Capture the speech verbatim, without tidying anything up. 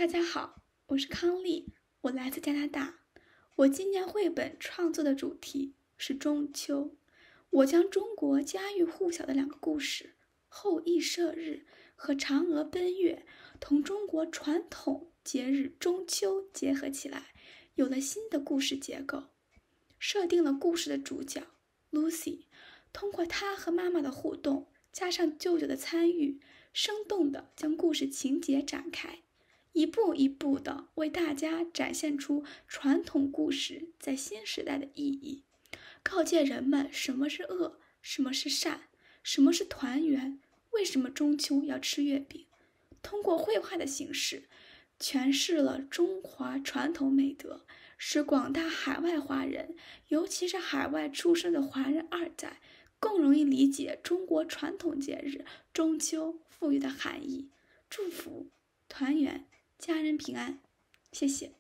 家好，我是康丽，我来自加拿大。我今年绘本创作的主题是中秋。我将中国家喻户晓的两个故事《后羿射日》和嫦娥奔月同中国传统节日中秋结合起来，有了新的故事结构。设定了故事的主角 Lucy， 通过她和妈妈的互动，加上舅舅的参与，生动地将故事情节展开，一步一步地为大家展现出传统故事在新时代的意义，告诫人们什么是恶，什么是善，什么是团圆，为什么中秋要吃月饼。通过绘画的形式，诠释了中华传统美德，使广大海外华人，尤其是海外出生的华人二代，更容易理解中国传统节日中秋赋予的含义。祝福团圆，家人平安，谢谢。